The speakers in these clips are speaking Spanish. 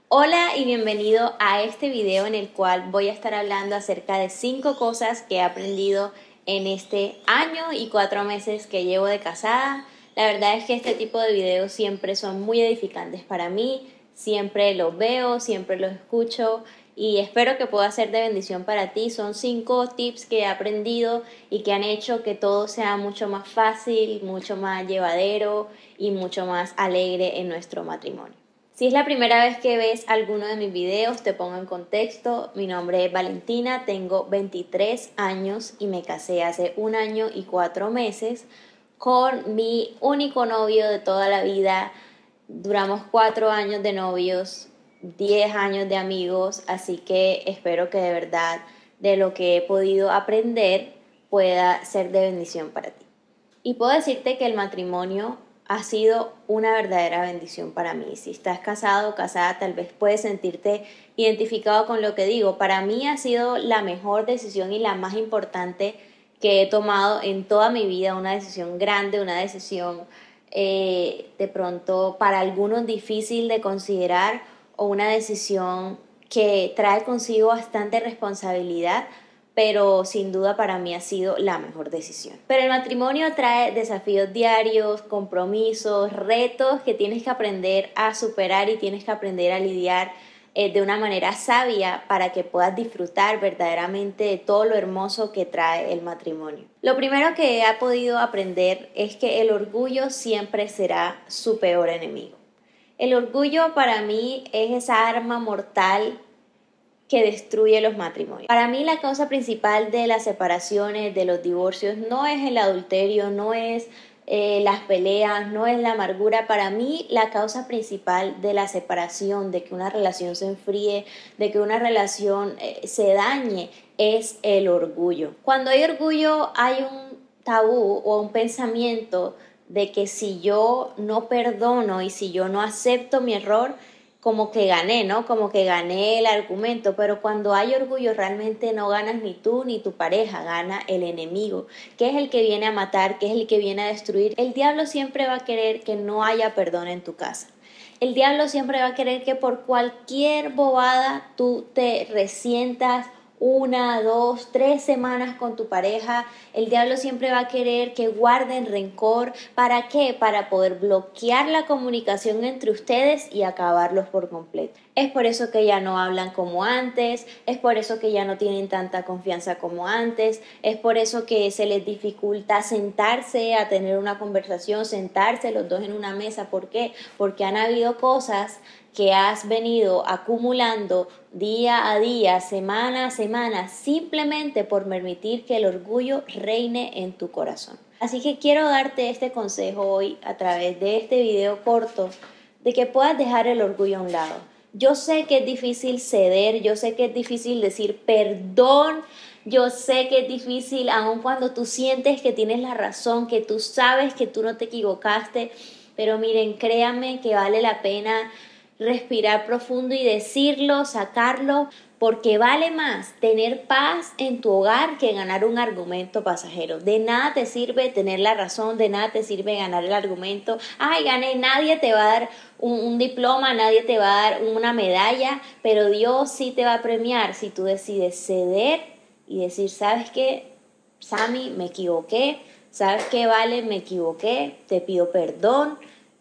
Hola y bienvenido a este video en el cual voy a estar hablando acerca de 5 cosas que he aprendido en este año y 4 meses que llevo de casada. La verdad es que este tipo de videos siempre son muy edificantes para mí, siempre los veo, siempre los escucho y espero que pueda ser de bendición para ti. Son 5 tips que he aprendido y que han hecho que todo sea mucho más fácil, mucho más llevadero y mucho más alegre en nuestro matrimonio. Si es la primera vez que ves alguno de mis videos, te pongo en contexto. Mi nombre es Valentina, tengo 23 años y me casé hace 1 año y 4 meses con mi único novio de toda la vida. Duramos 4 años de novios, 10 años de amigos, así que espero que de verdad de lo que he podido aprender pueda ser de bendición para ti. Y puedo decirte que el matrimonio ha sido una verdadera bendición para mí. Si estás casado o casada, tal vez puedes sentirte identificado con lo que digo. Para mí ha sido la mejor decisión y la más importante que he tomado en toda mi vida. Una decisión grande, una decisión de pronto para algunos difícil de considerar o una decisión que trae consigo bastante responsabilidad, pero sin duda para mí ha sido la mejor decisión. Pero el matrimonio trae desafíos diarios, compromisos, retos que tienes que aprender a superar y tienes que aprender a lidiar de una manera sabia para que puedas disfrutar verdaderamente de todo lo hermoso que trae el matrimonio. Lo primero que he podido aprender es que el orgullo siempre será su peor enemigo. El orgullo para mí es esa arma mortal que destruye los matrimonios. Para mí la causa principal de las separaciones, de los divorcios, no es el adulterio, no es las peleas, no es la amargura. Para mí la causa principal de la separación, de que una relación se enfríe, de que una relación se dañe, es el orgullo. Cuando hay orgullo hay un tabú o un pensamiento de que si yo no perdono y si yo no acepto mi error, como que gané, ¿no? Como que gané el argumento, pero cuando hay orgullo realmente no ganas ni tú ni tu pareja, gana el enemigo, que es el que viene a matar, que es el que viene a destruir. El diablo siempre va a querer que no haya perdón en tu casa. El diablo siempre va a querer que por cualquier bobada tú te resientas 1, 2, 3 semanas con tu pareja. El diablo siempre va a querer que guarden rencor. ¿Para qué? Para poder bloquear la comunicación entre ustedes y acabarlos por completo. Es por eso que ya no hablan como antes, es por eso que ya no tienen tanta confianza como antes, es por eso que se les dificulta sentarse a tener una conversación, sentarse los dos en una mesa. ¿Por qué? Porque han habido cosas que has venido acumulando día a día, semana a semana, simplemente por permitir que el orgullo reine en tu corazón. Así que quiero darte este consejo hoy a través de este video corto, de que puedas dejar el orgullo a un lado. Yo sé que es difícil ceder, yo sé que es difícil decir perdón, yo sé que es difícil aun cuando tú sientes que tienes la razón, que tú sabes que tú no te equivocaste, pero miren, créanme que vale la pena respirar profundo y decirlo, sacarlo, porque vale más tener paz en tu hogar que ganar un argumento pasajero. De nada te sirve tener la razón, de nada te sirve ganar el argumento. Ay, gané, nadie te va a dar un diploma, nadie te va a dar una medalla, pero Dios sí te va a premiar si tú decides ceder y decir, ¿sabes qué? Sammy, me equivoqué. ¿Sabes qué, Vale? Me equivoqué, te pido perdón.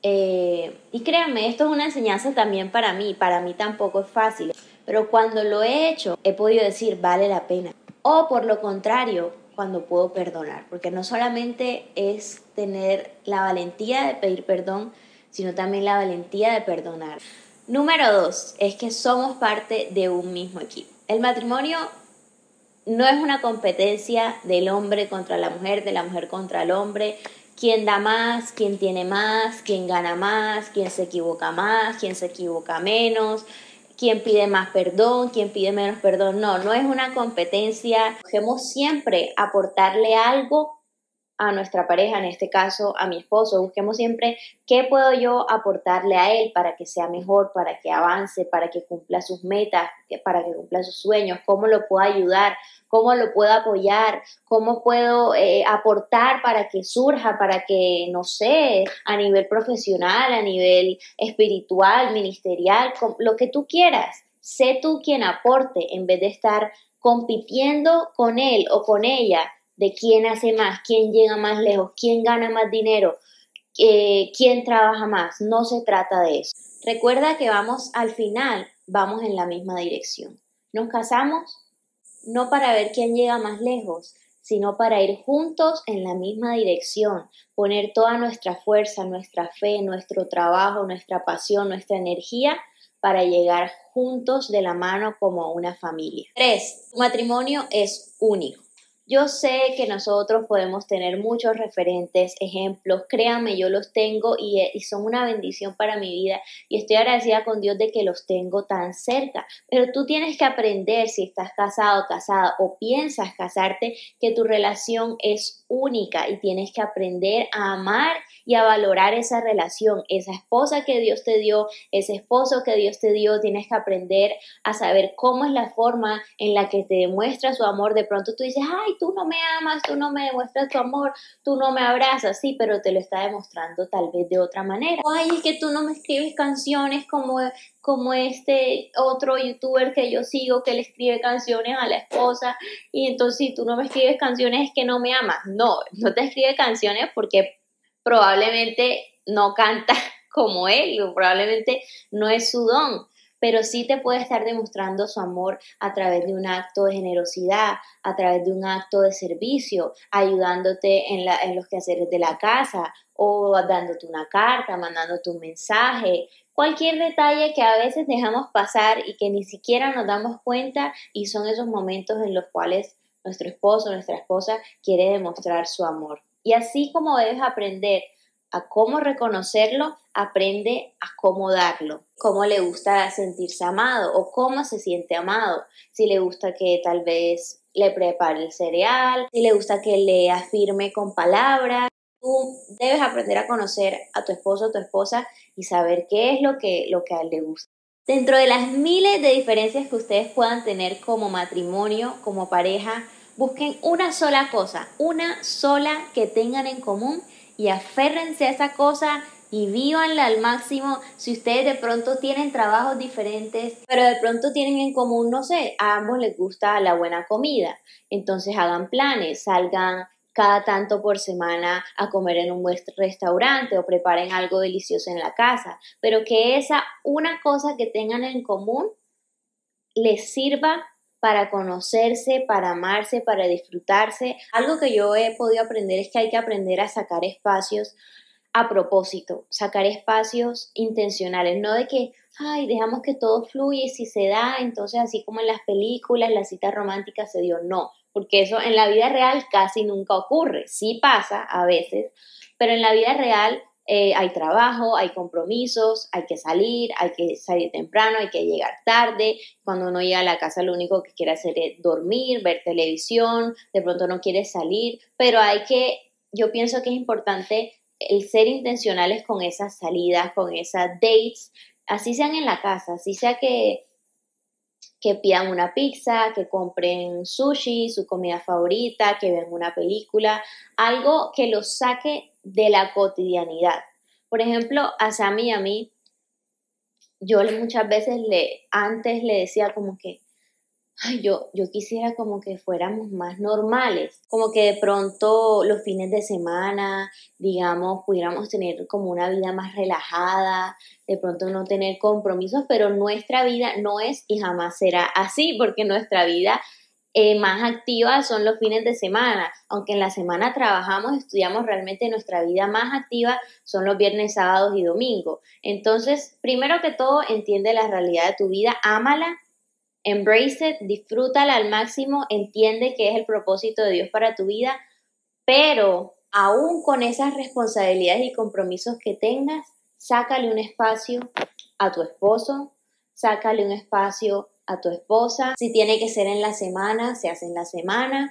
Y créanme, esto es una enseñanza también para mí tampoco es fácil, pero cuando lo he hecho he podido decir vale la pena, o por lo contrario, cuando puedo perdonar, porque no solamente es tener la valentía de pedir perdón, sino también la valentía de perdonar. Número 2, es que somos parte de un mismo equipo. El matrimonio no es una competencia del hombre contra la mujer, de la mujer contra el hombre. Quién da más, quién tiene más, quién gana más, quién se equivoca menos, quién pide más perdón, quién pide menos perdón. No, no es una competencia. Busquemos siempre aportarle algo a nuestra pareja, en este caso a mi esposo. Busquemos siempre qué puedo yo aportarle a él para que sea mejor, para que avance, para que cumpla sus metas, para que cumpla sus sueños, cómo lo puedo ayudar, cómo lo puedo apoyar, cómo puedo aportar para que surja, para que, no sé, a nivel profesional, a nivel espiritual, ministerial, lo que tú quieras. Sé tú quien aporte en vez de estar compitiendo con él o con ella de quién hace más, quién llega más lejos, quién gana más dinero, quién trabaja más. No se trata de eso. Recuerda que vamos al final, vamos en la misma dirección. Nos casamos no para ver quién llega más lejos, sino para ir juntos en la misma dirección, poner toda nuestra fuerza, nuestra fe, nuestro trabajo, nuestra pasión, nuestra energía para llegar juntos de la mano como una familia. 3. Tu matrimonio es único. Yo sé que nosotros podemos tener muchos referentes, ejemplos, créanme, yo los tengo y son una bendición para mi vida y estoy agradecida con Dios de que los tengo tan cerca, pero tú tienes que aprender si estás casado, casada o piensas casarte, que tu relación es única y tienes que aprender a amar y a valorar esa relación, esa esposa que Dios te dio, ese esposo que Dios te dio, tienes que aprender a saber cómo es la forma en la que te demuestra su amor. De pronto tú dices, ay, tú no me amas, tú no me demuestras tu amor, tú no me abrazas, sí, pero te lo está demostrando tal vez de otra manera. Ay, es que tú no me escribes canciones como este otro youtuber que yo sigo que le escribe canciones a la esposa y entonces si tú no me escribes canciones es que no me amas. No, no te escribe canciones porque probablemente no canta como él, o probablemente no es su don, pero sí te puede estar demostrando su amor a través de un acto de generosidad, a través de un acto de servicio, ayudándote en los quehaceres de la casa o dándote una carta, mandándote un mensaje, cualquier detalle que a veces dejamos pasar y que ni siquiera nos damos cuenta y son esos momentos en los cuales nuestro esposo, nuestra esposa quiere demostrar su amor. Y así como debes aprender a cómo reconocerlo, aprende a cómo darlo, cómo le gusta sentirse amado o cómo se siente amado, si le gusta que tal vez le prepare el cereal, si le gusta que le afirme con palabras. Tú debes aprender a conocer a tu esposo o tu esposa y saber qué es lo que a él le gusta. Dentro de las miles de diferencias que ustedes puedan tener como matrimonio, como pareja, busquen una sola cosa, una sola que tengan en común y aférrense a esa cosa y vívanla al máximo. Si ustedes de pronto tienen trabajos diferentes, pero de pronto tienen en común, no sé, a ambos les gusta la buena comida, entonces hagan planes, salgan cada tanto por semana a comer en un buen restaurante o preparen algo delicioso en la casa, pero que esa una cosa que tengan en común les sirva para conocerse, para amarse, para disfrutarse. Algo que yo he podido aprender es que hay que aprender a sacar espacios a propósito, sacar espacios intencionales, no de que, ay, dejamos que todo fluya y si se da, entonces así como en las películas, la cita romántica se dio, no, porque eso en la vida real casi nunca ocurre, sí pasa a veces, pero en la vida real hay trabajo, hay compromisos, hay que salir temprano, hay que llegar tarde. Cuando uno llega a la casa lo único que quiere hacer es dormir, ver televisión, de pronto no quiere salir, pero yo pienso que es importante el ser intencionales con esas salidas, con esas dates, así sean en la casa, así sea que pidan una pizza, que compren sushi, su comida favorita, que vean una película, algo que los saque de la cotidianidad. Por ejemplo, a Sammy y a mí, yo muchas veces antes le decía como que, ay, yo quisiera como que fuéramos más normales, como que de pronto los fines de semana, digamos, pudiéramos tener como una vida más relajada, de pronto no tener compromisos, pero nuestra vida no es y jamás será así, porque nuestra vida más activa son los fines de semana, aunque en la semana trabajamos, estudiamos, realmente nuestra vida más activa son los viernes, sábados y domingos. Entonces, primero que todo, entiende la realidad de tu vida, ámala. Embrace it, disfrútala al máximo, entiende que es el propósito de Dios para tu vida, pero aún con esas responsabilidades y compromisos que tengas, sácale un espacio a tu esposo, sácale un espacio a tu esposa. Si tiene que ser en la semana, se hace en la semana,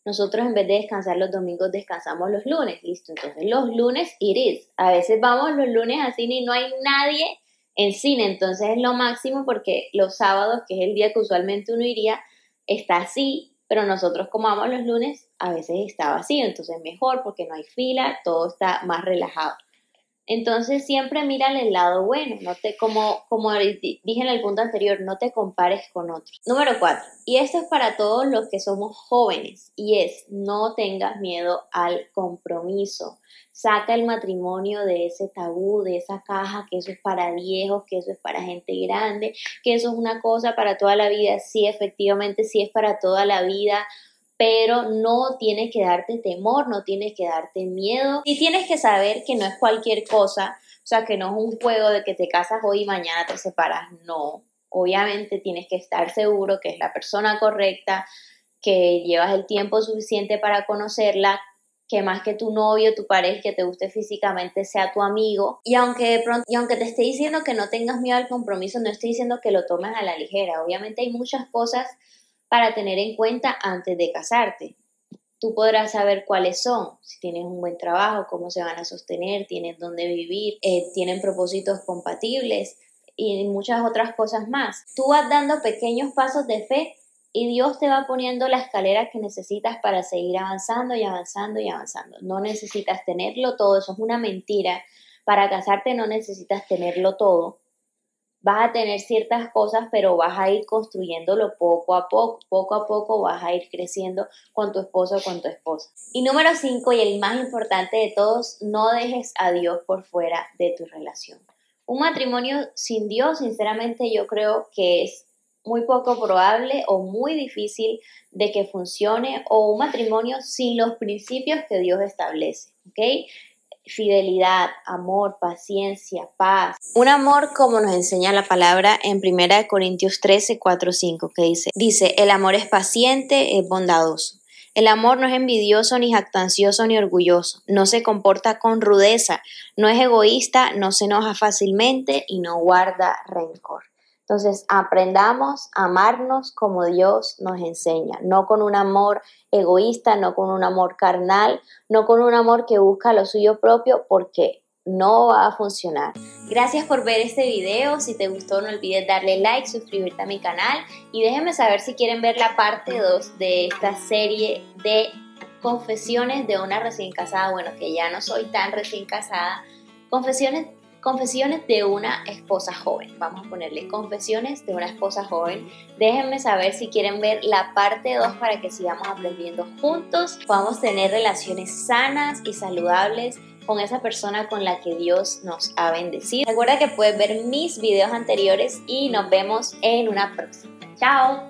nosotros en vez de descansar los domingos, descansamos los lunes, listo, entonces los lunes it is. A veces vamos los lunes al cine y no hay nadie en cine, entonces es lo máximo porque los sábados, que es el día que usualmente uno iría, está así, pero nosotros como vamos los lunes, a veces está vacío, entonces mejor porque no hay fila, todo está más relajado. Entonces siempre mírale el lado bueno, no te, como dije en el punto anterior, no te compares con otros. Número 4, y esto es para todos los que somos jóvenes, y es, no tengas miedo al compromiso. Saca el matrimonio de ese tabú, de esa caja, que eso es para viejos, que eso es para gente grande, que eso es una cosa para toda la vida. Sí, efectivamente, sí es para toda la vida, pero no tienes que darte temor, no tienes que darte miedo. Y tienes que saber que no es cualquier cosa, o sea, que no es un juego de que te casas hoy y mañana te separas, no. Obviamente tienes que estar seguro que es la persona correcta, que llevas el tiempo suficiente para conocerla, que más que tu novio, tu pareja que te guste físicamente sea tu amigo. Y aunque te esté diciendo que no tengas miedo al compromiso, no estoy diciendo que lo tomes a la ligera. Obviamente hay muchas cosas para tener en cuenta antes de casarte. Tú podrás saber cuáles son, si tienes un buen trabajo, cómo se van a sostener, tienen dónde vivir, tienen propósitos compatibles y muchas otras cosas más. Tú vas dando pequeños pasos de fe y Dios te va poniendo la escalera que necesitas para seguir avanzando y avanzando y avanzando. No necesitas tenerlo todo, eso es una mentira. Para casarte no necesitas tenerlo todo. Vas a tener ciertas cosas, pero vas a ir construyéndolo poco a poco vas a ir creciendo con tu esposo o con tu esposa. Y número 5, y el más importante de todos, no dejes a Dios por fuera de tu relación. Un matrimonio sin Dios, sinceramente, yo creo que es muy poco probable o muy difícil de que funcione, o un matrimonio sin los principios que Dios establece, ¿ok? Fidelidad, amor, paciencia, paz. Un amor como nos enseña la palabra en 1 Corintios 13, 4, 5, que dice, el amor es paciente, es bondadoso. El amor no es envidioso, ni jactancioso, ni orgulloso. No se comporta con rudeza, no es egoísta, no se enoja fácilmente y no guarda rencor. Entonces, aprendamos a amarnos como Dios nos enseña, no con un amor egoísta, no con un amor carnal, no con un amor que busca lo suyo propio, porque no va a funcionar. Gracias por ver este video. Si te gustó, no olvides darle like, suscribirte a mi canal y déjenme saber si quieren ver la parte 2 de esta serie de confesiones de una recién casada. Bueno, que ya no soy tan recién casada. Confesiones de una esposa joven. Vamos a ponerle confesiones de una esposa joven. Déjenme saber si quieren ver la parte 2 para que sigamos aprendiendo juntos, podamos tener relaciones sanas y saludables con esa persona con la que Dios nos ha bendecido. Recuerda que puedes ver mis videos anteriores y nos vemos en una próxima. ¡Chao!